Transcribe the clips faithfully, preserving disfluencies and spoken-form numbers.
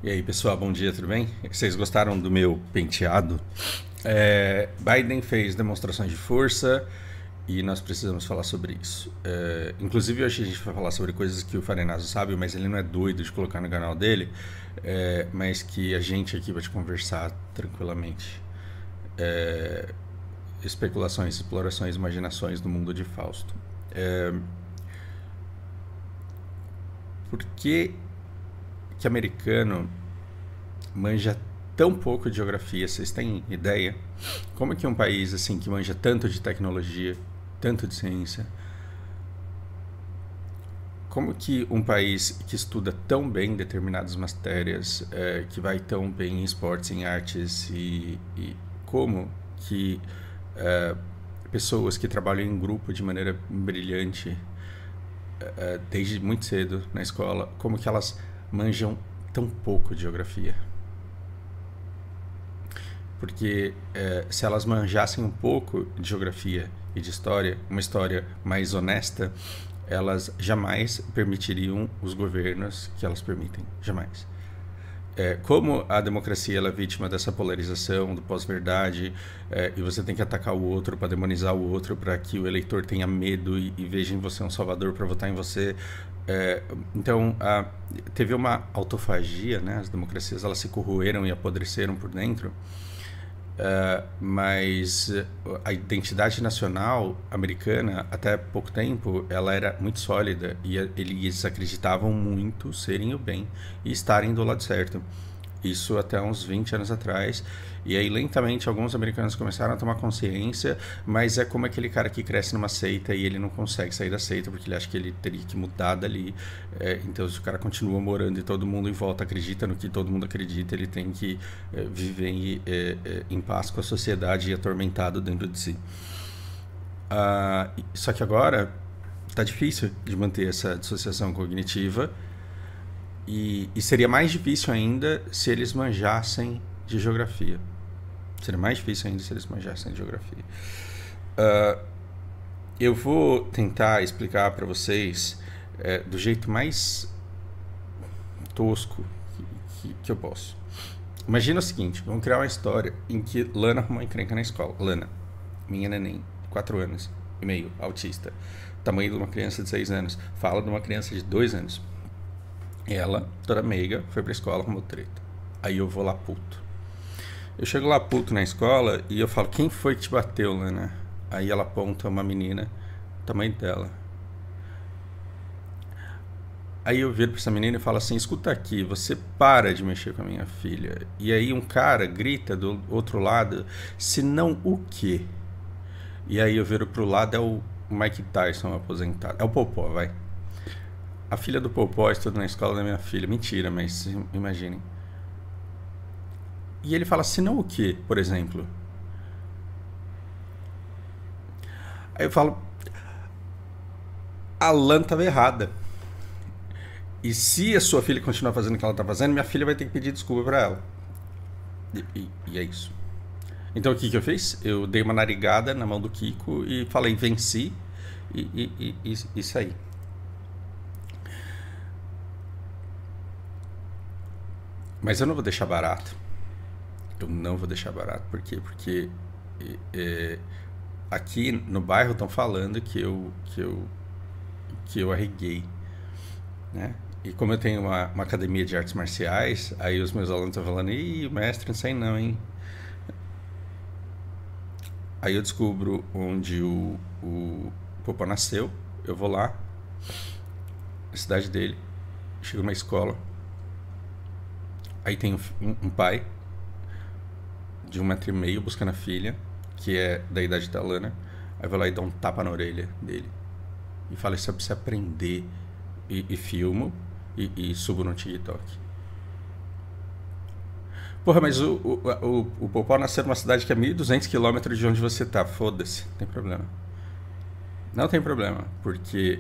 E aí, pessoal, bom dia, tudo bem? Vocês gostaram do meu penteado? É, Biden fez demonstrações de força e nós precisamos falar sobre isso. É, inclusive, hoje a gente vai falar sobre coisas que o Farenazo sabe, mas ele não é doido de colocar no canal dele, é, mas que a gente aqui vai te conversar tranquilamente. É, especulações, explorações, imaginações do mundo de Fausto. É, por que que americano manja tão pouco de geografia? Vocês têm ideia? Como é que um país assim que manja tanto de tecnologia, tanto de ciência, como que um país que estuda tão bem determinadas matérias, é, que vai tão bem em esportes, em artes, e, e como que é, pessoas que trabalham em grupo de maneira brilhante, é, desde muito cedo na escola, como que elas manjam tão pouco de geografia? Porque é, se elas manjassem um pouco de geografia e de história, uma história mais honesta, elas jamais permitiriam os governos que elas permitem. Jamais. É, como a democracia ela é vítima dessa polarização, do pós-verdade, é, e você tem que atacar o outro para demonizar o outro, para que o eleitor tenha medo e, e veja em você um salvador para votar em você. É, então, a, teve uma autofagia, né? As democracias elas se corroeram e apodreceram por dentro. Uh, mas a identidade nacional americana, até pouco tempo, ela era muito sólida e eles acreditavam muito serem o bem e estarem do lado certo. Isso até uns vinte anos atrás. E aí, lentamente, alguns americanos começaram a tomar consciência, mas é como aquele cara que cresce numa seita e ele não consegue sair da seita porque ele acha que ele teria que mudar dali. É, então, se o cara continua morando e todo mundo em volta acredita no que todo mundo acredita, ele tem que é, viver em, é, é, em paz com a sociedade e atormentado dentro de si. Ah, só que agora está difícil de manter essa dissociação cognitiva. E, e seria mais difícil ainda se eles manjassem de geografia. Seria mais difícil ainda se eles manjassem de geografia. Uh, eu vou tentar explicar para vocês é, do jeito mais tosco que, que, que eu posso. Imagina o seguinte, vamos criar uma história em que Lana arrumou uma encrenca na escola. Lana, minha neném, quatro anos e meio, autista. Tamanho de uma criança de seis anos. Fala de uma criança de dois anos. Ela, toda meiga, foi pra escola arrumou treta. Aí eu vou lá puto. Eu chego lá puto na escola e eu falo, quem foi que te bateu, Lana? Aí ela aponta uma menina, tamanho dela. Aí eu viro pra essa menina e falo assim, escuta aqui, você para de mexer com a minha filha. E aí um cara grita do outro lado, se não o quê? E aí eu viro pro lado, é o Mike Tyson aposentado. É o Popó, vai. A filha do Popó estuda na escola da minha filha. Mentira, mas imaginem. E ele fala, se não o quê, por exemplo? Aí eu falo, a Lan estava errada. E se a sua filha continuar fazendo o que ela está fazendo, minha filha vai ter que pedir desculpa para ela. E, e, e é isso. Então o que, que eu fiz? Eu dei uma narigada na mão do Kiko e falei, venci e, e, e, e, e saí. Mas eu não vou deixar barato. Eu não vou deixar barato. Por quê? Porque é, aqui no bairro estão falando que eu, que eu, que eu arreguei. Né? E como eu tenho uma, uma academia de artes marciais, aí os meus alunos estão falando, ih, mestre, não sei não, hein? Aí eu descubro onde o, o Popó nasceu. Eu vou lá, na cidade dele, chego numa escola. Aí tem um, um pai de um metro e meio buscando a filha, que é da idade da Lana. Aí eu vou lá e dou um tapa na orelha dele. E falo, isso é pra você aprender. E, e filmo e, e subo no TikTok. Porra, mas o, o, o, o Popó nasceu numa cidade que é mil e duzentos quilômetros de onde você tá. Foda-se, não tem problema. Não tem problema, porque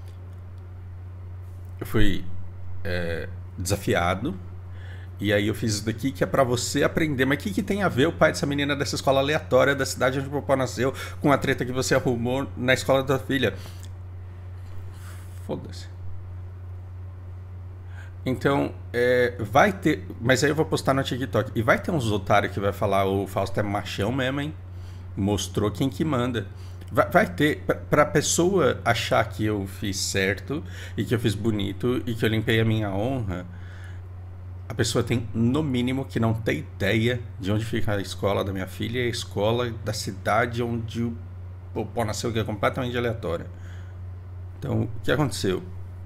eu fui é, desafiado. E aí eu fiz isso daqui que é pra você aprender. Mas o que, que tem a ver o pai dessa menina dessa escola aleatória da cidade onde o Popó nasceu com a treta que você arrumou na escola da tua filha? Foda-se. Então, é, vai ter. Mas aí eu vou postar no TikTok. E vai ter uns otários que vai falar: o Fausto é machão mesmo, hein? Mostrou quem que manda. Vai, vai ter. Pra, pra pessoa achar que eu fiz certo, e que eu fiz bonito, e que eu limpei a minha honra, a pessoa tem, no mínimo, que não ter ideia de onde fica a escola da minha filha e a escola da cidade onde o, o pó nasceu, que é completamente aleatória. Então, o que aconteceu?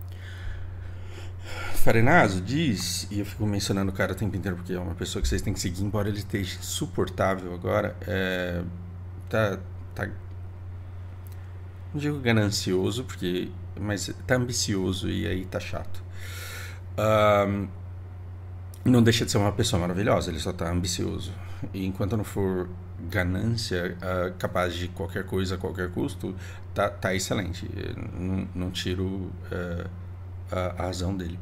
Farenazo diz, e eu fico mencionando o cara o tempo inteiro porque é uma pessoa que vocês têm que seguir, embora ele esteja insuportável agora, é, tá, tá, não digo ganancioso, porque, mas tá ambicioso e aí tá chato. Um, não deixa de ser uma pessoa maravilhosa, ele só tá ambicioso. E enquanto não for ganância, uh, capaz de qualquer coisa a qualquer custo, tá, tá excelente. Não, não tiro uh, a, a razão dele.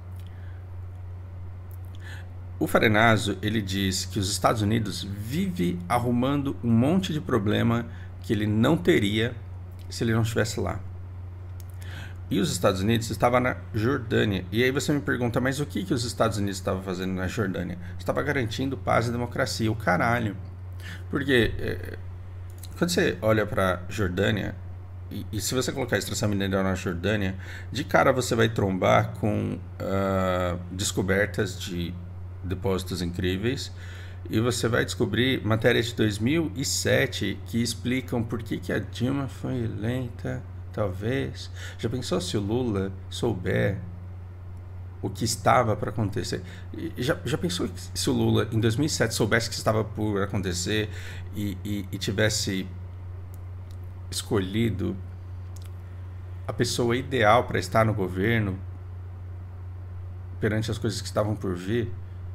O Farenazo, ele diz que os Estados Unidos vive arrumando um monte de problema que ele não teria se ele não estivesse lá. E os Estados Unidos estavam na Jordânia. E aí você me pergunta, mas o que, que os Estados Unidos estavam fazendo na Jordânia? Estava garantindo paz e democracia, o caralho. Porque é, quando você olha para Jordânia, e, e se você colocar a extração mineral na Jordânia, de cara você vai trombar com uh, descobertas de depósitos incríveis, e você vai descobrir matérias de dois mil e sete que explicam por que, que a Dilma foi eleita, talvez. Já pensou se o Lula souber o que estava para acontecer? Já, já pensou se o Lula em dois mil e sete soubesse que estava por acontecer e, e, e tivesse escolhido a pessoa ideal para estar no governo perante as coisas que estavam por vir?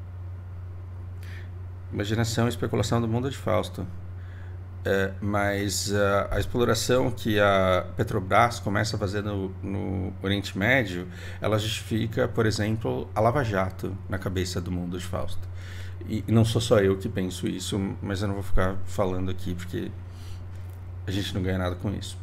Imaginação e especulação do mundo de Fausto. É, mas uh, a exploração que a Petrobras começa a fazer no, no Oriente Médio, ela justifica, por exemplo, a Lava Jato na cabeça do mundo de Fausto. E, e não sou só eu que penso isso, mas eu não vou ficar falando aqui porque a gente não ganha nada com isso.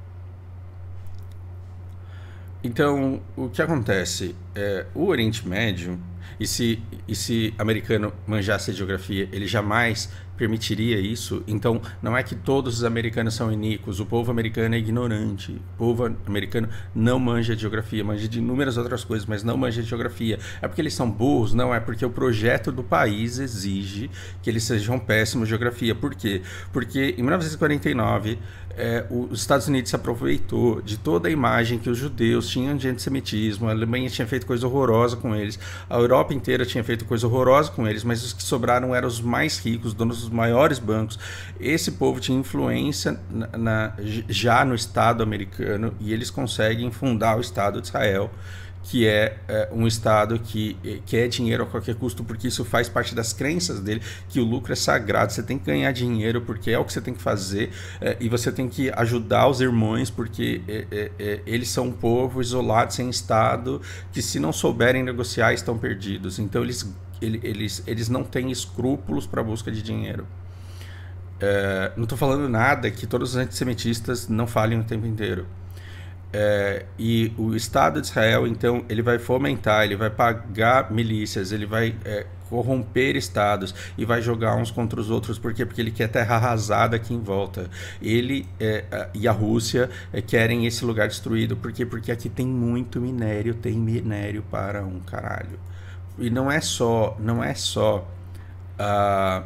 Então, o que acontece? É, o Oriente Médio, e se, e se americano manjasse a geografia, ele jamais permitiria isso. Então, não é que todos os americanos são iníquos, o povo americano é ignorante, o povo americano não manja de geografia, manja de inúmeras outras coisas, mas não manja de geografia. É porque eles são burros? Não, é porque o projeto do país exige que eles sejam péssimos de geografia. Por quê? Porque em mil novecentos e quarenta e nove, é, os Estados Unidos se aproveitou de toda a imagem que os judeus tinham de antissemitismo, a Alemanha tinha feito coisa horrorosa com eles, a Europa inteira tinha feito coisa horrorosa com eles, mas os que sobraram eram os mais ricos, donos dos maiores bancos. Esse povo tinha influência na, na, já no Estado americano, e eles conseguem fundar o Estado de Israel, que é, é um Estado que quer dinheiro a qualquer custo, porque isso faz parte das crenças dele, que o lucro é sagrado, você tem que ganhar dinheiro porque é o que você tem que fazer, é, e você tem que ajudar os irmãos porque é, é, é, eles são um povo isolado, sem Estado, que se não souberem negociar estão perdidos. Então eles, eles, eles não têm escrúpulos para a busca de dinheiro. É, não estou falando nada que todos os antissemitistas não falem o tempo inteiro. É, e o Estado de Israel, então, ele vai fomentar, ele vai pagar milícias, ele vai é, corromper estados e vai jogar uns contra os outros. Por quê? Porque ele quer terra arrasada aqui em volta. Ele é, e a Rússia é, querem esse lugar destruído. Por quê? Porque aqui tem muito minério, tem minério para um caralho. E não é só, não é só, uh,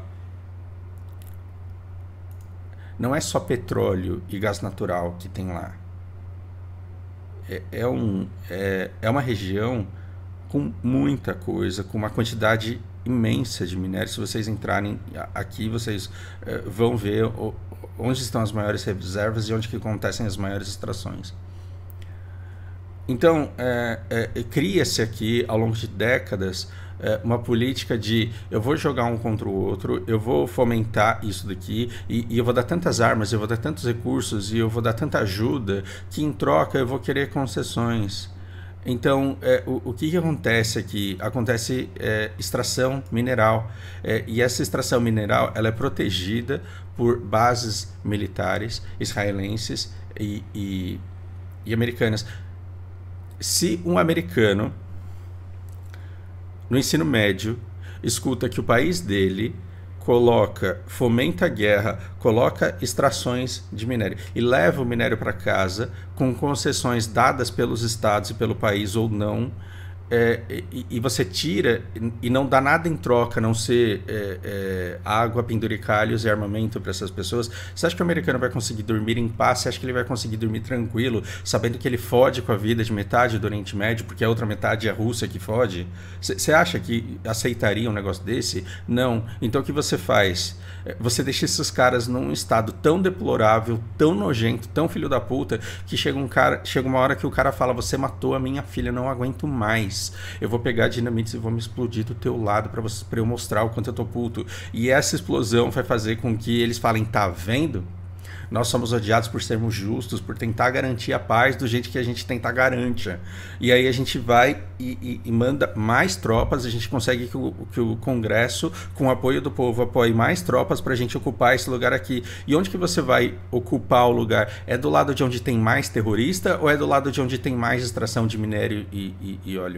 não é só petróleo e gás natural que tem lá. É, é, um, é, é uma região com muita coisa, com uma quantidade imensa de minérios. Se vocês entrarem aqui, vocês é, vão ver onde estão as maiores reservas e onde que acontecem as maiores extrações. Então, é, é, cria-se aqui, ao longo de décadas, é, uma política de eu vou jogar um contra o outro, eu vou fomentar isso daqui, e, e eu vou dar tantas armas, eu vou dar tantos recursos, e eu vou dar tanta ajuda, que em troca eu vou querer concessões. Então, é, o, o que, que acontece aqui? Acontece é, extração mineral, é, e essa extração mineral ela é protegida por bases militares israelenses e, e, e americanas. Se um americano no ensino médio, escuta que o país dele coloca, fomenta a guerra, coloca extrações de minério e leva o minério para casa com concessões dadas pelos estados e pelo país ou não, é, e, e você tira e não dá nada em troca, a não ser é, é, água, penduricalhos e armamento para essas pessoas. Você acha que o americano vai conseguir dormir em paz? Você acha que ele vai conseguir dormir tranquilo, sabendo que ele fode com a vida de metade do Oriente Médio, porque a outra metade é a Rússia que fode? Você acha que aceitaria um negócio desse? Não. Então o que você faz? Você deixa esses caras num estado tão deplorável, tão nojento, tão filho da puta, que chega, um cara, chega uma hora que o cara fala: você matou a minha filha, não aguento mais. Eu vou pegar dinamites e vou me explodir do teu lado pra, você, pra eu mostrar o quanto eu tô puto. E essa explosão vai fazer com que eles falem: tá vendo? Nós somos odiados por sermos justos, por tentar garantir a paz do jeito que a gente tenta garantir. E aí a gente vai e, e, e manda mais tropas, a gente consegue que o, que o Congresso, com o apoio do povo, apoie mais tropas para a gente ocupar esse lugar aqui. E onde que você vai ocupar o lugar? É do lado de onde tem mais terrorista ou é do lado de onde tem mais extração de minério e, e, e óleo?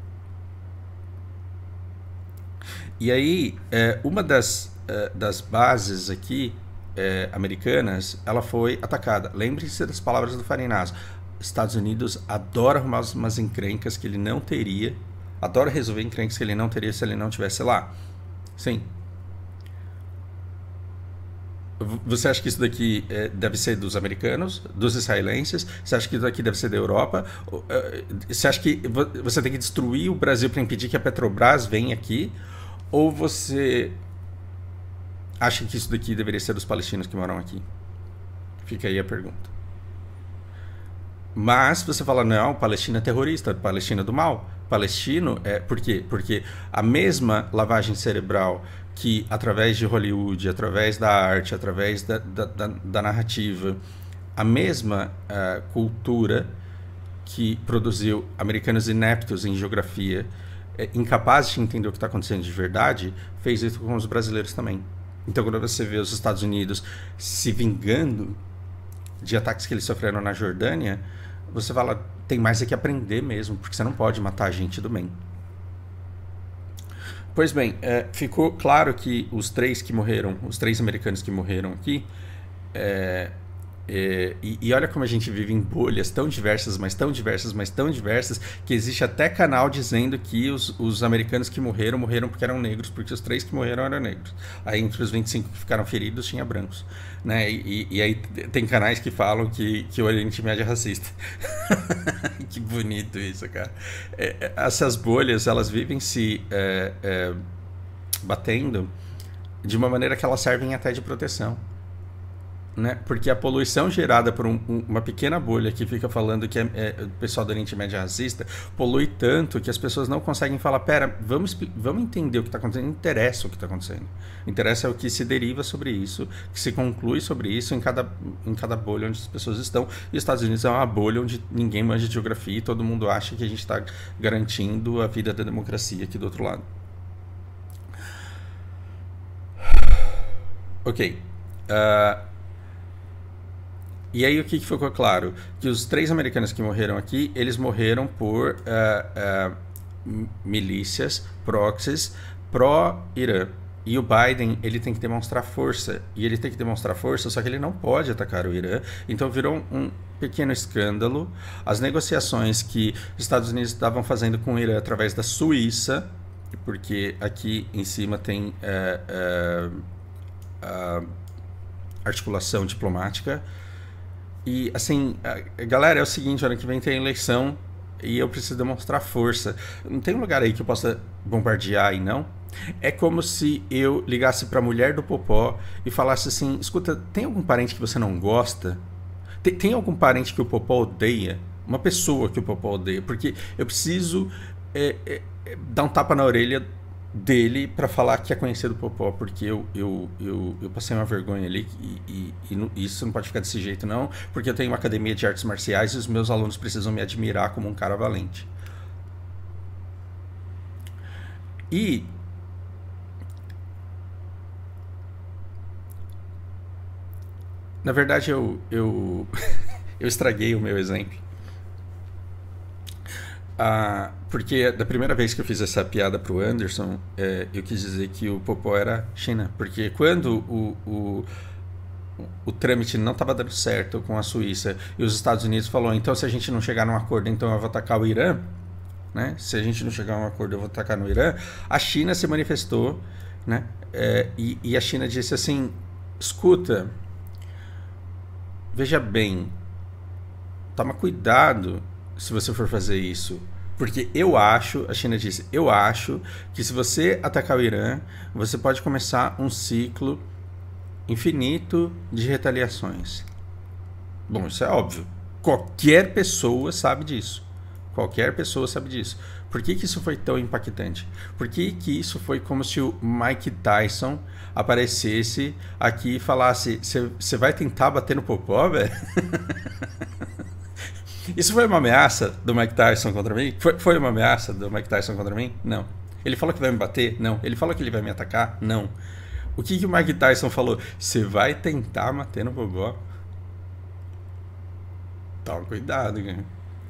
E aí, é, uma das, é, das bases aqui É, americanas, ela foi atacada. Lembre-se das palavras do Farinazo. Estados Unidos adora arrumar umas encrencas que ele não teria, adora resolver encrencas que ele não teria se ele não estivesse lá. Sim. Você acha que isso daqui é, deve ser dos americanos, dos israelenses? Você acha que isso daqui deve ser da Europa? Você acha que você tem que destruir o Brasil para impedir que a Petrobras venha aqui? Ou você acha que isso daqui deveria ser dos palestinos que moram aqui? Fica aí a pergunta. Mas você fala: não, Palestina é terrorista, Palestina é do mal. Palestino é... Por quê? Porque a mesma lavagem cerebral que, através de Hollywood, através da arte, através da, da, da, da narrativa, a mesma uh, cultura que produziu americanos ineptos em geografia, é, incapazes de entender o que está acontecendo de verdade, fez isso com os brasileiros também. Então, quando você vê os Estados Unidos se vingando de ataques que eles sofreram na Jordânia, você fala: tem mais é que aprender mesmo, porque você não pode matar a gente do bem. Pois bem, é, ficou claro que os três que morreram, os três americanos que morreram aqui, é, é, e, e olha como a gente vive em bolhas tão diversas, mas tão diversas, mas tão diversas, que existe até canal dizendo que os, os americanos que morreram, morreram porque eram negros, porque os três que morreram eram negros. Aí entre os vinte e cinco que ficaram feridos tinha brancos, né? E, e aí tem canais que falam que, que o Oriente Médio é racista. Que bonito isso, cara. É, essas bolhas, elas vivem se é, é, batendo de uma maneira que elas servem até de proteção. Né? Porque a poluição gerada por um, um, uma pequena bolha que fica falando que é, é, o pessoal do Oriente Médio é racista, polui tanto que as pessoas não conseguem falar: pera, vamos, vamos entender o que está acontecendo. Não interessa o que está acontecendo. Interessa o que se deriva sobre isso, que se conclui sobre isso em cada, em cada bolha onde as pessoas estão. E os Estados Unidos é uma bolha onde ninguém manja de geografia e todo mundo acha que a gente está garantindo a vida da democracia aqui do outro lado. Ok. Uh, E aí o que ficou claro? Que os três americanos que morreram aqui, eles morreram por uh, uh, milícias, proxies, pró-Irã. E o Biden, ele tem que demonstrar força. E ele tem que demonstrar força, só que ele não pode atacar o Irã. Então virou um, um pequeno escândalo. As negociações que os Estados Unidos estavam fazendo com o Irã através da Suíça, porque aqui em cima tem uh, uh, uh, articulação diplomática. E, assim, galera, é o seguinte: ano que vem tem eleição e eu preciso demonstrar força. Não tem um lugar aí que eu possa bombardear e não? É como se eu ligasse pra mulher do Popó e falasse assim: escuta, tem algum parente que você não gosta? Tem, tem algum parente que o Popó odeia? Uma pessoa que o Popó odeia? Porque eu preciso é, é, é, dar um tapa na orelha dele para falar que é conhecido o Popó, porque eu, eu, eu, eu passei uma vergonha ali e, e, e não, isso não pode ficar desse jeito não, porque eu tenho uma academia de artes marciais e os meus alunos precisam me admirar como um cara valente. E na verdade eu eu, eu estraguei o meu exemplo. Ah, porque da primeira vez que eu fiz essa piada pro Anderson, é, eu quis dizer que o Popó era China. Porque quando o, o, o trâmite não estava dando certo com a Suíça e os Estados Unidos falou, então se a gente não chegar num acordo, então eu vou atacar o Irã, né? Se a gente não chegar a um acordo, eu vou atacar no Irã. A China se manifestou, né? É, e, e a China disse assim, escuta, veja bem, toma cuidado se você for fazer isso. Porque eu acho, a China disse, eu acho que se você atacar o Irã, você pode começar um ciclo infinito de retaliações. Bom, isso é óbvio. Qualquer pessoa sabe disso. Qualquer pessoa sabe disso. Por que que isso foi tão impactante? Por que que isso foi como se o Mike Tyson aparecesse aqui e falasse, você vai tentar bater no Popó, velho? Isso foi uma ameaça do Mike Tyson contra mim? Foi, foi uma ameaça do Mike Tyson contra mim? Não. Ele falou que vai me bater? Não. Ele falou que ele vai me atacar? Não. O que, que o Mike Tyson falou? Você vai tentar bater no Popó? Toma cuidado, cara.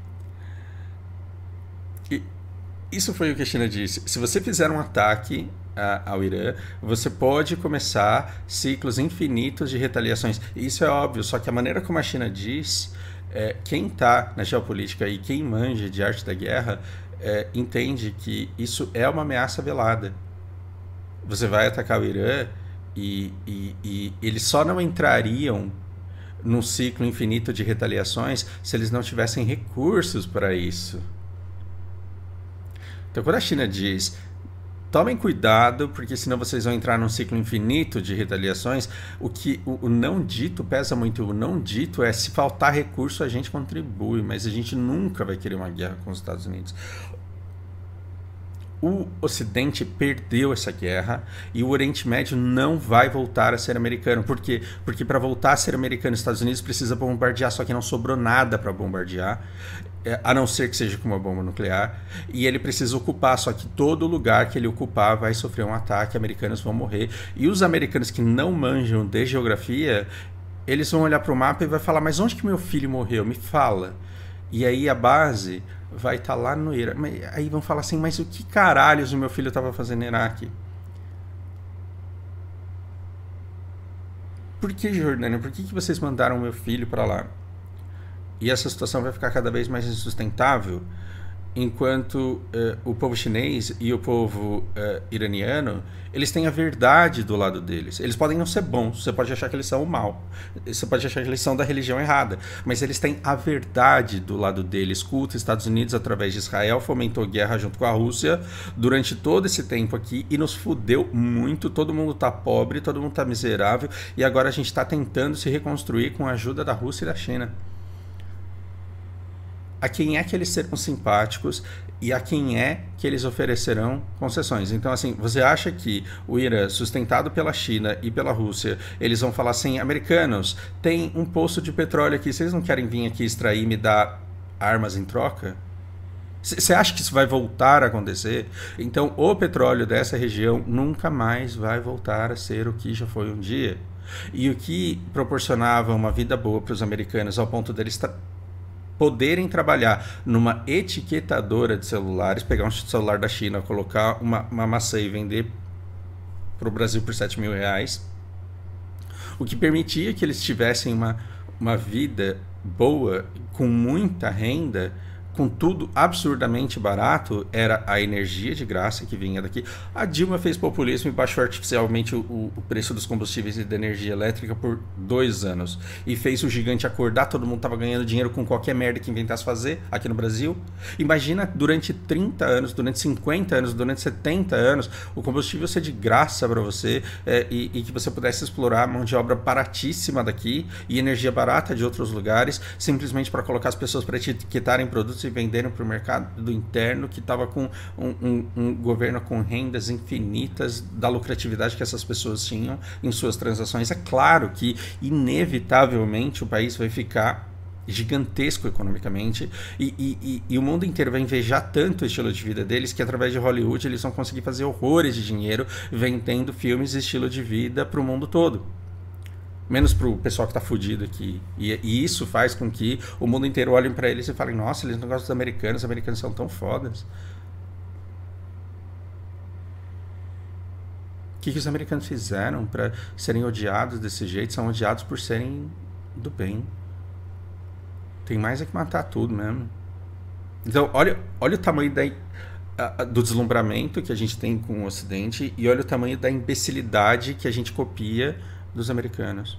E isso foi o que a China disse. Se você fizer um ataque a, ao Irã, você pode começar ciclos infinitos de retaliações. Isso é óbvio, só que a maneira como a China diz... É, quem está na geopolítica e quem manja de arte da guerra é, entende que isso é uma ameaça velada. Você vai atacar o Irã e, e, e eles só não entrariam num ciclo infinito de retaliações se eles não tivessem recursos para isso. Então, quando a China diz... Tomem cuidado, porque senão vocês vão entrar num ciclo infinito de retaliações. O que o, o não dito pesa muito. O não dito é, se faltar recurso, a gente contribui, mas a gente nunca vai querer uma guerra com os Estados Unidos. O Ocidente perdeu essa guerra e o Oriente Médio não vai voltar a ser americano. Por quê? Porque para voltar a ser americano, os Estados Unidos precisa bombardear, só que não sobrou nada para bombardear, a não ser que seja com uma bomba nuclear, e ele precisa ocupar, só que todo lugar que ele ocupar vai sofrer um ataque, americanos vão morrer, e os americanos que não manjam de geografia, eles vão olhar para o mapa e vai falar, mas onde que meu filho morreu? Me fala. E aí a base vai estar tá lá no Iraque. Aí vão falar assim, mas o que caralhos o meu filho estava fazendo no Iraque? Por que, Jordânia? Por que, que vocês mandaram o meu filho para lá? E essa situação vai ficar cada vez mais insustentável, enquanto uh, o povo chinês e o povo uh, iraniano, eles têm a verdade do lado deles. Eles podem não ser bons, você pode achar que eles são o mal, você pode achar que eles são da religião errada, mas eles têm a verdade do lado deles. Escuta, Estados Unidos, através de Israel, fomentou guerra junto com a Rússia durante todo esse tempo aqui e nos fudeu muito. Todo mundo tá pobre, todo mundo tá miserável, e agora a gente tá tentando se reconstruir com a ajuda da Rússia e da China. A quem é que eles serão simpáticos e a quem é que eles oferecerão concessões. Então, assim, você acha que o Irã, sustentado pela China e pela Rússia, eles vão falar assim, americanos, tem um poço de petróleo aqui, vocês não querem vir aqui extrair e me dar armas em troca? Você acha que isso vai voltar a acontecer? Então, o petróleo dessa região nunca mais vai voltar a ser o que já foi um dia. E o que proporcionava uma vida boa para os americanos ao ponto deles poderem trabalhar numa etiquetadora de celulares, pegar um celular da China, colocar uma, uma maçã e vender para o Brasil por sete mil reais, o que permitia que eles tivessem uma, uma vida boa, com muita renda, com tudo absurdamente barato, era a energia de graça que vinha daqui. A Dilma fez populismo e baixou artificialmente o, o preço dos combustíveis e da energia elétrica por dois anos. E fez o gigante acordar, todo mundo estava ganhando dinheiro com qualquer merda que inventasse fazer aqui no Brasil. Imagina durante trinta anos, durante cinquenta anos, durante setenta anos, o combustível ser de graça para você é, e, e que você pudesse explorar mão de obra baratíssima daqui e energia barata de outros lugares, simplesmente para colocar as pessoas para etiquetarem produtos e venderam para o mercado do interno, que estava com um, um, um governo com rendas infinitas da lucratividade que essas pessoas tinham em suas transações. É claro que, inevitavelmente, o país vai ficar gigantesco economicamente e, e, e, e o mundo inteiro vai invejar tanto o estilo de vida deles que, através de Hollywood, eles vão conseguir fazer horrores de dinheiro vendendo filmes e estilo de vida para o mundo todo. Menos pro pessoal que tá fudido aqui. E, e isso faz com que o mundo inteiro olhe para eles e falem, nossa, eles não gostam dos americanos, os americanos são tão fodas. O que, que os americanos fizeram para serem odiados desse jeito? São odiados por serem do bem. Tem mais é que matar tudo mesmo. Então, olha, olha o tamanho da, a, do deslumbramento que a gente tem com o Ocidente e olha o tamanho da imbecilidade que a gente copia dos americanos.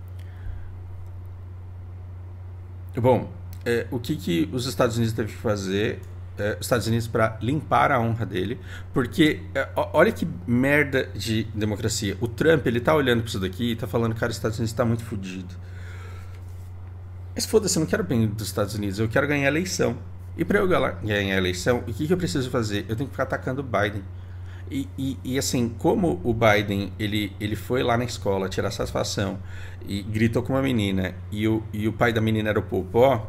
Bom, é, o que, que os Estados Unidos teve que fazer, é, os Estados Unidos, para limpar a honra dele? Porque, é, olha que merda de democracia. O Trump, ele tá olhando para isso daqui e tá falando, cara, os Estados Unidos tá muito fodido. Mas foda-se, eu não quero bem dos Estados Unidos, eu quero ganhar a eleição. E para eu ganhar a eleição, o que, que eu preciso fazer? Eu tenho que ficar atacando o Biden. E, e, e assim, como o Biden ele, ele foi lá na escola tirar satisfação e gritou com uma menina e o, e o pai da menina era o Popó,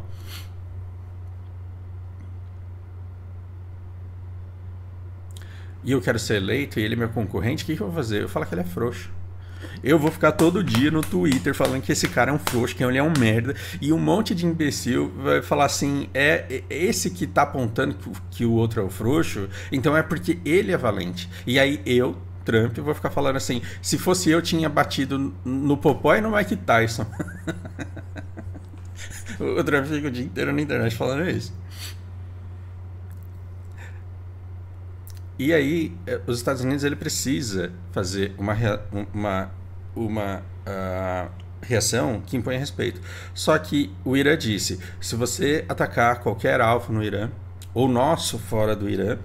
e eu quero ser eleito e ele é meu concorrente, o que, que eu vou fazer? Eu vou falar que ele é frouxo. Eu vou ficar todo dia no Twitter falando que esse cara é um frouxo, que ele é um merda, e um monte de imbecil vai falar assim, é esse que tá apontando que o outro é o frouxo, então é porque ele é valente. E aí eu, Trump, vou ficar falando assim, se fosse eu, tinha batido no Popó e no Mike Tyson. O Trump fica o dia inteiro na internet falando isso. E aí, os Estados Unidos ele precisa fazer uma, uma, uma uh, reação que impõe respeito. Só que o Irã disse, se você atacar qualquer alvo no Irã, ou nosso fora do Irã,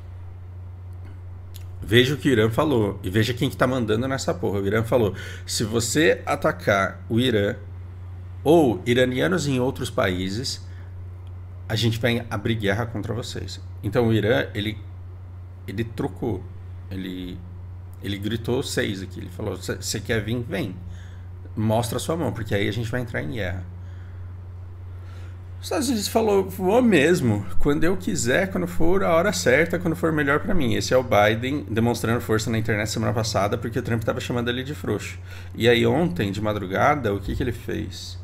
veja o que o Irã falou, e veja quem que tá mandando nessa porra. O Irã falou, se você atacar o Irã, ou iranianos em outros países, a gente vai abrir guerra contra vocês. Então o Irã, ele... ele trocou, ele, ele gritou seis aqui, ele falou, você quer vir? Vem, mostra a sua mão, porque aí a gente vai entrar em guerra. Os Estados Unidos falou, vou mesmo, quando eu quiser, quando for a hora certa, quando for melhor pra mim. Esse é o Biden demonstrando força na internet semana passada, porque o Trump estava chamando ele de frouxo. E aí ontem, de madrugada, o que, que ele fez?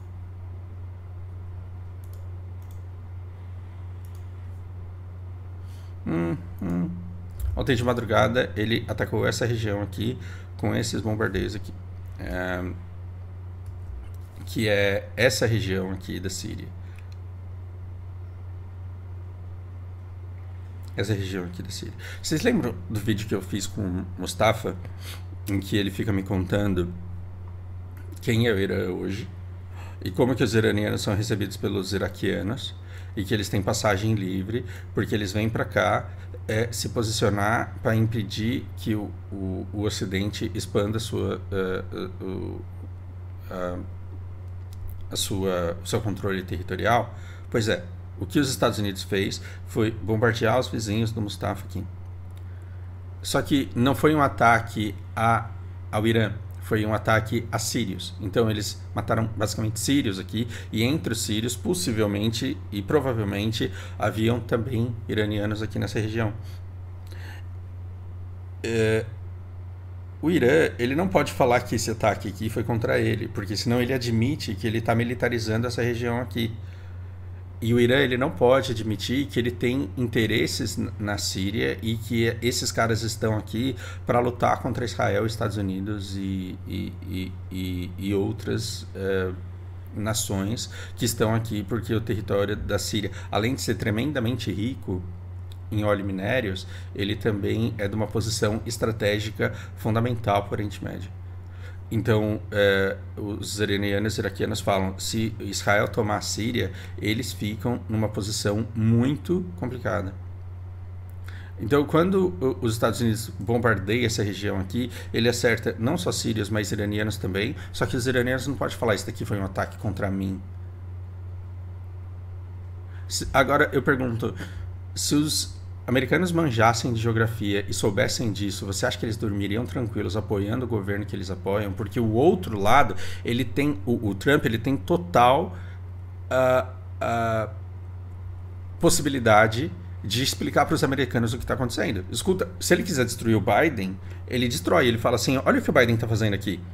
Hum, hum. Ontem de madrugada ele atacou essa região aqui com esses bombardeios aqui, é, que é essa região aqui da Síria, essa região aqui da Síria. Vocês lembram do vídeo que eu fiz com o Mustafa, em que ele fica me contando quem é o Irã hoje e como que os iranianos são recebidos pelos iraquianos e que eles têm passagem livre porque eles vêm para cá é, se posicionar para impedir que o, o, o Ocidente expanda a sua, uh, uh, uh, a sua, o seu controle territorial. Pois é, o que os Estados Unidos fez foi bombardear os vizinhos do Mustafa aqui. Só que não foi um ataque a, ao Irã, foi um ataque a sírios. Então eles mataram basicamente sírios aqui, e entre os sírios, possivelmente e provavelmente, haviam também iranianos aqui nessa região. É, o Irã, ele não pode falar que esse ataque aqui foi contra ele, porque senão ele admite que ele está militarizando essa região aqui. E o Irã, ele não pode admitir que ele tem interesses na Síria e que esses caras estão aqui para lutar contra Israel, Estados Unidos e, e, e, e, e outras uh, nações que estão aqui, porque o território da Síria, além de ser tremendamente rico em óleo e minérios, ele também é de uma posição estratégica fundamental para o Oriente Médio. Então, é, os iranianos e iraquianos falam, se Israel tomar a Síria, eles ficam numa posição muito complicada. Então, quando os Estados Unidos bombardeiam essa região aqui, ele acerta não só sírios, mas iranianos também, só que os iranianos não podem falar, isso daqui foi um ataque contra mim. Agora, eu pergunto, se os americanos manjassem de geografia e soubessem disso, você acha que eles dormiriam tranquilos apoiando o governo que eles apoiam? Porque o outro lado, ele tem, o, o Trump, ele tem total uh, uh, possibilidade de explicar para os americanos o que está acontecendo. Escuta, se ele quiser destruir o Biden, ele destrói, ele fala assim, olha o que o Biden está fazendo aqui.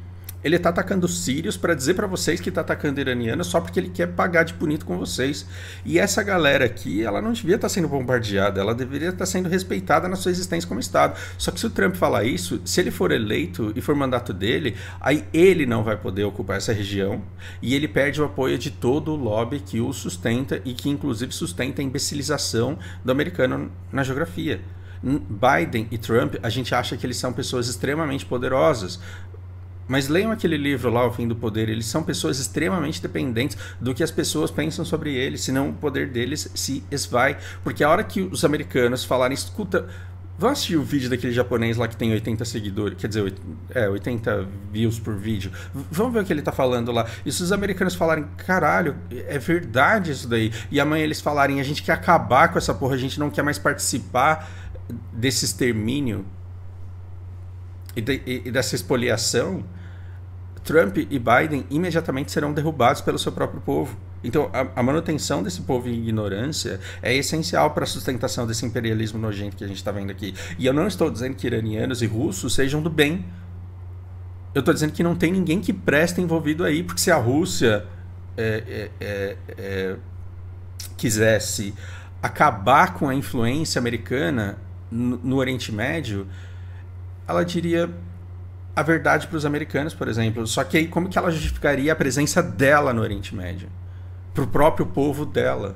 Ele tá atacando sírios para dizer para vocês que tá atacando iranianos só porque ele quer pagar de bonito com vocês. E essa galera aqui, ela não devia estar sendo bombardeada, ela deveria estar sendo respeitada na sua existência como Estado. Só que se o Trump falar isso, se ele for eleito e for mandato dele, aí ele não vai poder ocupar essa região e ele perde o apoio de todo o lobby que o sustenta e que inclusive sustenta a imbecilização do americano na geografia. Biden e Trump, a gente acha que eles são pessoas extremamente poderosas. Mas leiam aquele livro lá, O Fim do Poder. Eles são pessoas extremamente dependentes do que as pessoas pensam sobre eles, senão o poder deles se esvai. Porque a hora que os americanos falarem, escuta, vão assistir o vídeo daquele japonês lá que tem oitenta seguidores, quer dizer, é, oitenta views por vídeo. Vamos ver o que ele tá falando lá. E se os americanos falarem, caralho, é verdade isso daí. E amanhã eles falarem, a gente quer acabar com essa porra, a gente não quer mais participar desse extermínio e, de, e dessa expoliação, Trump e Biden imediatamente serão derrubados pelo seu próprio povo. Então, a, a manutenção desse povo em ignorância é essencial para a sustentação desse imperialismo nojento que a gente está vendo aqui. E eu não estou dizendo que iranianos e russos sejam do bem. Eu estou dizendo que não tem ninguém que presta envolvido aí, porque se a Rússia é, é, é, é, quisesse acabar com a influência americana no, no Oriente Médio, ela diria a verdade para os americanos, por exemplo. Só que aí como que ela justificaria a presença dela no Oriente Médio? Para o próprio povo dela.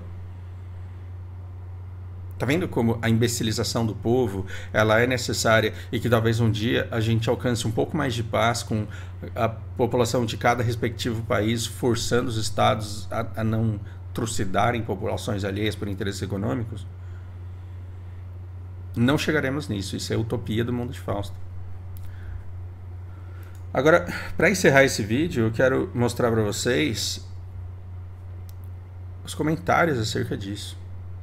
Tá vendo como a imbecilização do povo ela é necessária e que talvez um dia a gente alcance um pouco mais de paz com a população de cada respectivo país forçando os estados a, a não trucidarem populações alheias por interesses econômicos? Não chegaremos nisso. Isso é utopia do mundo de Fausto. Agora, para encerrar esse vídeo, eu quero mostrar para vocês os comentários acerca disso.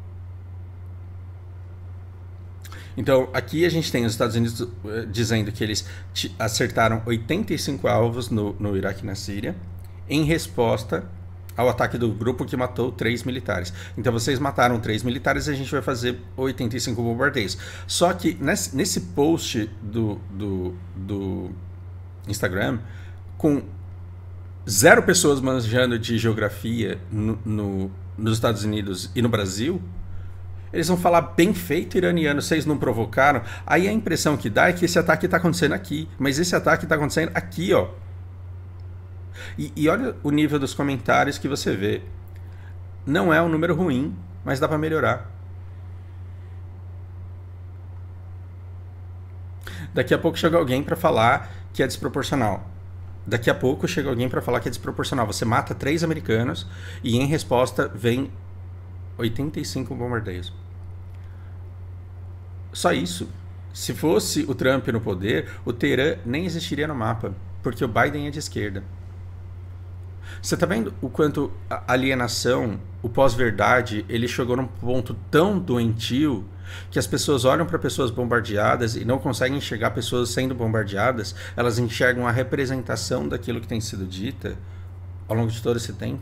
Então, aqui a gente tem os Estados Unidos dizendo que eles acertaram oitenta e cinco alvos no, no Iraque e na Síria, em resposta ao ataque do grupo que matou três militares. Então, vocês mataram três militares e a gente vai fazer oitenta e cinco bombardeios. Só que nesse, nesse post do, do, do Instagram, com zero pessoas manjando de geografia no, no, nos Estados Unidos e no Brasil, eles vão falar bem feito iraniano, vocês não provocaram. Aí a impressão que dá é que esse ataque está acontecendo aqui, mas esse ataque está acontecendo aqui, ó. E, e olha o nível dos comentários que você vê. Não é um número ruim, mas dá para melhorar. Daqui a pouco chega alguém para falar que é desproporcional. Daqui a pouco chega alguém para falar que é desproporcional. Você mata três americanos e em resposta vem oitenta e cinco bombardeios. Só isso. Se fosse o Trump no poder, o Teherã nem existiria no mapa, porque o Biden é de esquerda. Você está vendo o quanto a alienação, o pós-verdade, ele chegou num ponto tão doentio que as pessoas olham para pessoas bombardeadas e não conseguem enxergar pessoas sendo bombardeadas, elas enxergam a representação daquilo que tem sido dita ao longo de todo esse tempo.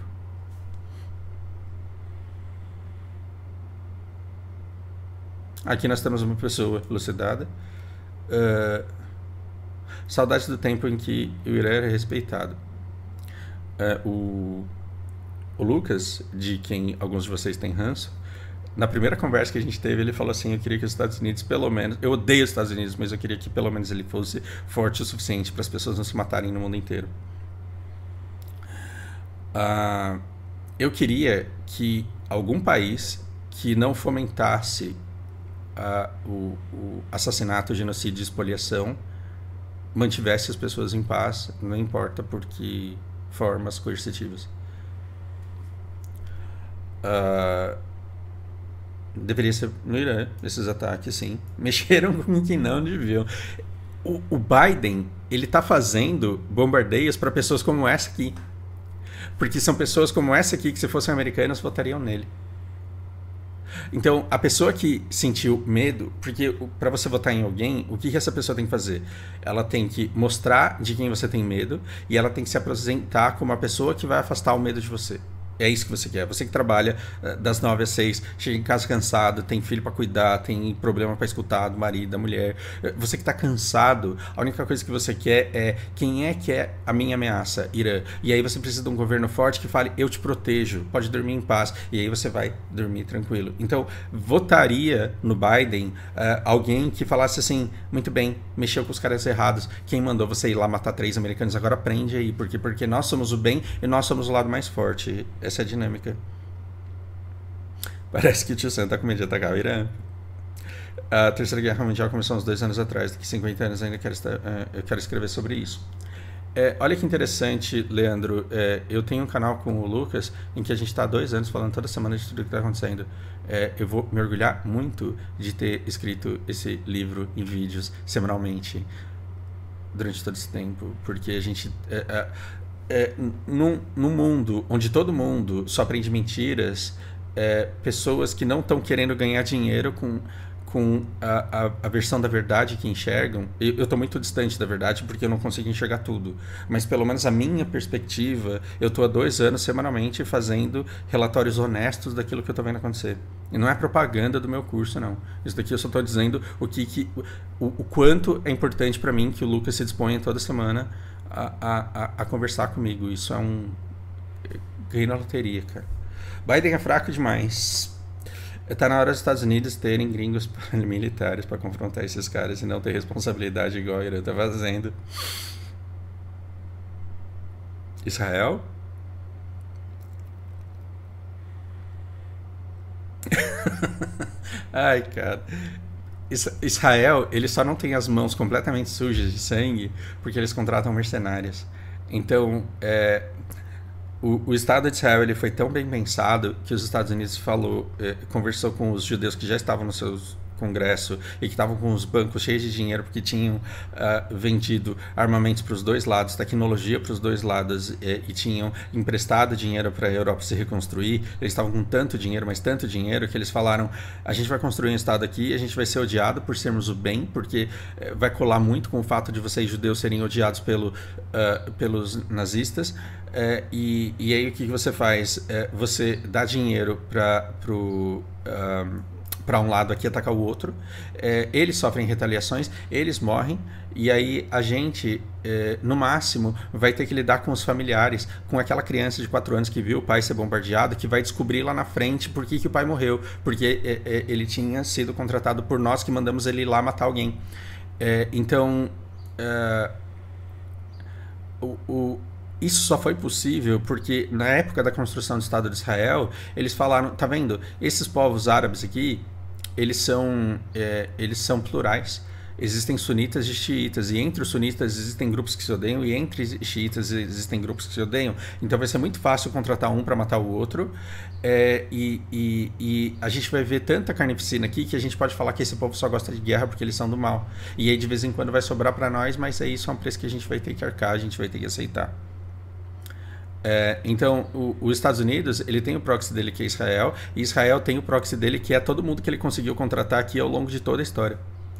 Aqui nós temos uma pessoa elucidada. Uh, saudades do tempo em que o Irã era respeitado. Uh, o, o Lucas, de quem alguns de vocês têm ranço, na primeira conversa que a gente teve, ele falou assim, eu queria que os Estados Unidos, pelo menos... Eu odeio os Estados Unidos, mas eu queria que pelo menos ele fosse forte o suficiente para as pessoas não se matarem no mundo inteiro. Uh, eu queria que algum país que não fomentasse uh, o, o assassinato, o genocídio e expoliação mantivesse as pessoas em paz, não importa por que formas coercitivas. Uh, deveria ser no Irã, esses ataques, sim. Mexeram com quem não deviam. O, o Biden, ele tá fazendo bombardeios para pessoas como essa aqui. Porque são pessoas como essa aqui que, se fossem americanas, votariam nele. Então, a pessoa que sentiu medo, porque para você votar em alguém, o que, que essa pessoa tem que fazer? Ela tem que mostrar de quem você tem medo e ela tem que se apresentar como a pessoa que vai afastar o medo de você. É isso que você quer. Você que trabalha uh, das nove às seis, chega em casa cansado, tem filho para cuidar, tem problema para escutar do marido, da mulher. Você que está cansado, a única coisa que você quer é quem é que é a minha ameaça, Irã. E aí você precisa de um governo forte que fale, eu te protejo, pode dormir em paz. E aí você vai dormir tranquilo. Então, votaria no Biden uh, alguém que falasse assim, muito bem, mexeu com os caras errados. Quem mandou você ir lá matar três americanos? Agora prende aí, porque, porque nós somos o bem e nós somos o lado mais forte. Essa é a dinâmica. Parece que o tio Sam tá com medo de atacar o Irã. A Terceira Guerra Mundial começou uns dois anos atrás, daqui cinquenta anos ainda quero, estar, uh, eu quero escrever sobre isso. É, olha que interessante, Leandro. É, eu tenho um canal com o Lucas em que a gente está há dois anos falando toda semana de tudo que está acontecendo. É, eu vou me orgulhar muito de ter escrito esse livro em vídeos semanalmente durante todo esse tempo, porque a gente... É, é, É, num, num mundo onde todo mundo só aprende mentiras, é, pessoas que não estão querendo ganhar dinheiro com, com a, a, a versão da verdade que enxergam, eu estou muito distante da verdade porque eu não consigo enxergar tudo, mas pelo menos a minha perspectiva, eu estou há dois anos semanalmente fazendo relatórios honestos daquilo que eu estou vendo acontecer. E não é propaganda do meu curso, não. Isso daqui eu só estou dizendo o, que, que, o, o quanto é importante para mim que o Lucas se disponha toda semana A, a, a conversar comigo. Isso é um... ganhei na loteria, cara. Biden é fraco demais. Tá na hora dos Estados Unidos terem gringos militares para confrontar esses caras e não ter responsabilidade igual a Irã tá fazendo. Israel? Ai, cara. Israel, ele só não tem as mãos completamente sujas de sangue porque eles contratam mercenários. Então, é, o, o Estado de Israel ele foi tão bem pensado que os Estados Unidos falou, é, conversou com os judeus que já estavam nos seus congresso e que estavam com os bancos cheios de dinheiro porque tinham uh, vendido armamentos para os dois lados, tecnologia para os dois lados e, e tinham emprestado dinheiro para a Europa se reconstruir. Eles estavam com tanto dinheiro, mas tanto dinheiro que eles falaram, a gente vai construir um estado aqui, a gente vai ser odiado por sermos o bem, porque uh, vai colar muito com o fato de vocês judeus serem odiados pelo, uh, pelos nazistas. Uh, e, e aí o que você faz? Uh, você dá dinheiro para o para um lado aqui atacar o outro, é, eles sofrem retaliações, eles morrem, e aí a gente, é, no máximo, vai ter que lidar com os familiares, com aquela criança de quatro anos que viu o pai ser bombardeado, que vai descobrir lá na frente por que, que o pai morreu, porque é, é, ele tinha sido contratado por nós que mandamos ele ir lá matar alguém. É, então, é, o... o isso só foi possível porque na época da construção do Estado de Israel, eles falaram, tá vendo, esses povos árabes aqui, eles são, é, eles são plurais. Existem sunitas e xiitas, e entre os sunitas existem grupos que se odeiam, e entre os xiitas existem grupos que se odeiam. Então vai ser muito fácil contratar um para matar o outro, é, e, e, e a gente vai ver tanta carnificina aqui que a gente pode falar que esse povo só gosta de guerra porque eles são do mal. E aí de vez em quando vai sobrar para nós, mas é isso, é um preço que a gente vai ter que arcar, a gente vai ter que aceitar. É, então, o, os Estados Unidos, ele tem o proxy dele que é Israel, e Israel tem o proxy dele que é todo mundo que ele conseguiu contratar aqui ao longo de toda a história.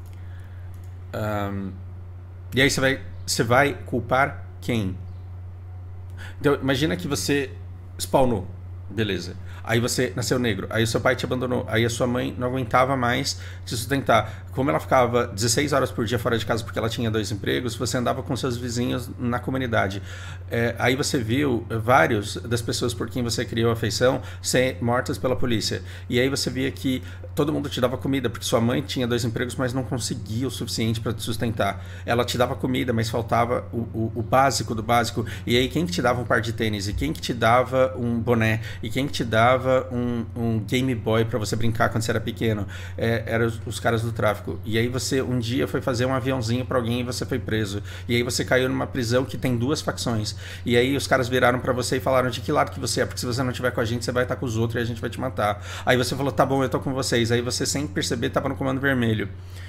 Um, e aí você vai, você vai culpar quem? Então, imagina que você spawnou, beleza. Aí você nasceu negro, aí o seu pai te abandonou, aí a sua mãe não aguentava mais te sustentar. Como ela ficava dezesseis horas por dia fora de casa porque ela tinha dois empregos, você andava com seus vizinhos na comunidade. É, aí você viu vários das pessoas por quem você criou afeição ser mortas pela polícia. E aí você via que todo mundo te dava comida, porque sua mãe tinha dois empregos, mas não conseguia o suficiente para te sustentar. Ela te dava comida, mas faltava o, o, o básico do básico. E aí quem que te dava um par de tênis? E quem que te dava um boné? E quem que te dava um, um Game Boy para você brincar quando você era pequeno? É, eram os, os caras do tráfico. E aí você um dia foi fazer um aviãozinho para alguém e você foi preso. E aí você caiu numa prisão que tem duas facções. E aí os caras viraram para você e falaram de que lado que você é, porque se você não estiver com a gente, você vai estar com os outros e a gente vai te matar. Aí você falou, tá bom, eu tô com vocês. Aí você, sem perceber, tava no comando vermelho.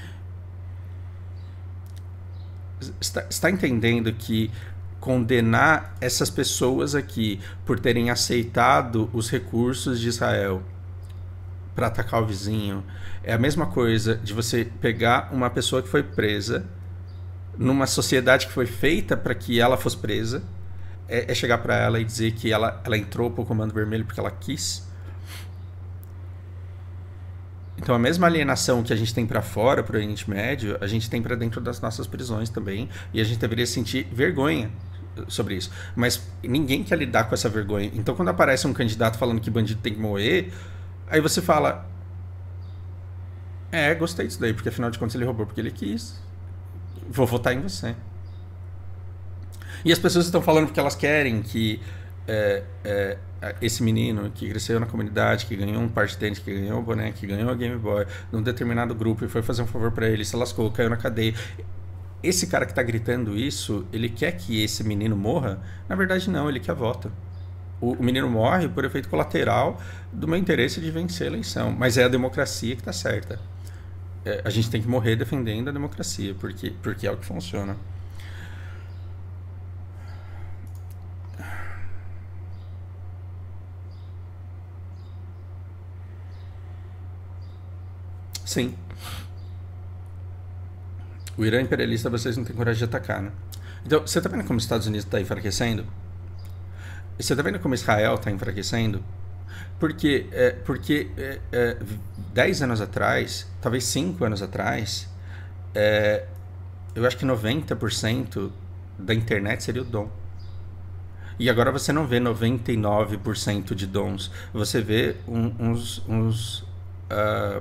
Está, está entendendo que condenar essas pessoas aqui por terem aceitado os recursos de Israel para atacar o vizinho é a mesma coisa de você pegar uma pessoa que foi presa numa sociedade que foi feita para que ela fosse presa é, é chegar para ela e dizer que ela, ela entrou pro Comando Vermelho porque ela quis. Então a mesma alienação que a gente tem para fora, pro Oriente Médio, a gente tem para dentro das nossas prisões também, e a gente deveria sentir vergonha sobre isso. Mas ninguém quer lidar com essa vergonha. Então quando aparece um candidato falando que bandido tem que morrer, aí você fala: é, gostei disso daí, porque afinal de contas ele roubou porque ele quis. Vou votar em você. E as pessoas estão falando porque elas querem que é, é, esse menino que cresceu na comunidade, que ganhou um par de tênis, que ganhou um boné, que ganhou a Game Boy, num determinado grupo e foi fazer um favor pra ele, se lascou, caiu na cadeia. Esse cara que tá gritando isso, ele quer que esse menino morra? Na verdade não, ele quer voto. O, o menino morre por efeito colateral do meu interesse de vencer a eleição. Mas é a democracia que tá certa. É, a gente tem que morrer defendendo a democracia, porque, porque é o que funciona. Sim. O Irã imperialista vocês não têm coragem de atacar, né? Então, você tá vendo como os Estados Unidos tá enfraquecendo? Você tá vendo como Israel tá enfraquecendo? Porque, é, porque é, é, dez anos atrás, talvez cinco anos atrás, é, eu acho que noventa por cento da internet seria o dom. E agora você não vê noventa e nove por cento de dons. Você vê um, uns... uns uh,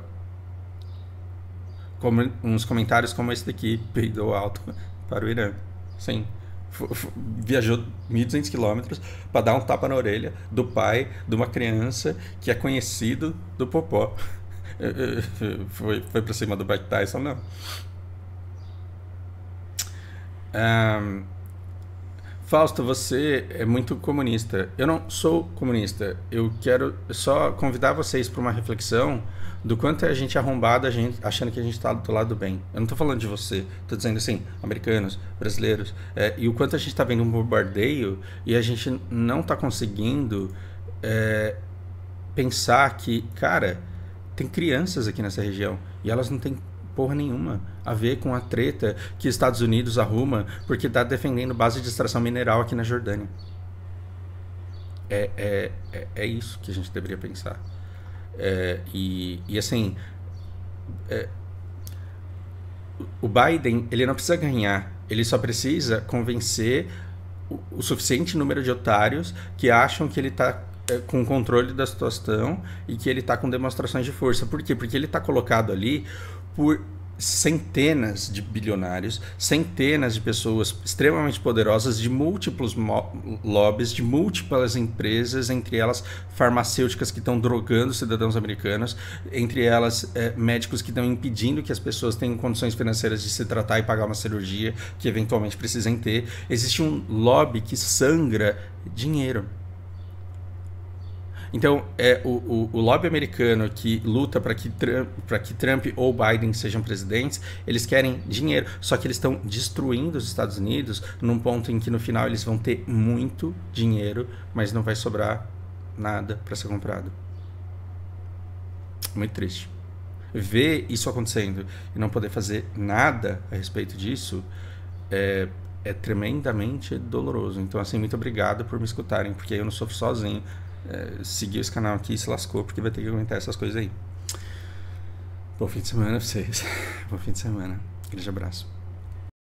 Como, uns comentários como esse daqui, peidou alto para o Irã. Sim. F -f viajou mil e duzentos quilômetros para dar um tapa na orelha do pai de uma criança que é conhecido do Popó. foi foi para cima do Mike Tyson, não. Um, Fausto, você é muito comunista. Eu não sou comunista. Eu quero só convidar vocês para uma reflexão do quanto é a gente arrombado, a gente, achando que a gente está do lado do bem. Eu não estou falando de você. Estou dizendo assim, americanos, brasileiros. É, e o quanto a gente está vendo um bombardeio e a gente não está conseguindo é, pensar que, cara, tem crianças aqui nessa região e elas não têm porra nenhuma a ver com a treta que Estados Unidos arruma porque está defendendo base de extração mineral aqui na Jordânia. É, é, é, é isso que a gente deveria pensar. É, e, e assim, é, o Biden, ele não precisa ganhar, ele só precisa convencer o, o suficiente número de otários que acham que ele está é, com controle da situação e que ele está com demonstrações de força. Por quê? Porque ele está colocado ali por centenas de bilionários, centenas de pessoas extremamente poderosas, de múltiplos lobbies, de múltiplas empresas, entre elas farmacêuticas que estão drogando cidadãos americanos, entre elas é, médicos que estão impedindo que as pessoas tenham condições financeiras de se tratar e pagar uma cirurgia que eventualmente precisem ter. Existe um lobby que sangra dinheiro. Então, é, o, o, o lobby americano que luta para que, que Trump ou Biden sejam presidentes, eles querem dinheiro. Só que eles estão destruindo os Estados Unidos num ponto em que no final eles vão ter muito dinheiro, mas não vai sobrar nada para ser comprado. Muito triste. Ver isso acontecendo e não poder fazer nada a respeito disso é, é tremendamente doloroso. Então, assim, muito obrigado por me escutarem, porque eu não sofro sozinho. É, seguir esse canal aqui e se lascou, porque vai ter que aguentar essas coisas aí. Bom fim de semana pra vocês. Bom fim de semana. Grande abraço.